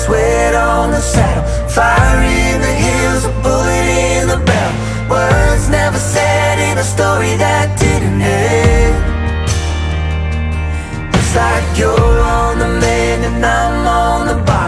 sweat on the saddle, fire in the hills, a bullet in the barrel. Words never said in a story that didn't end. It's like you're on the mend and I'm on the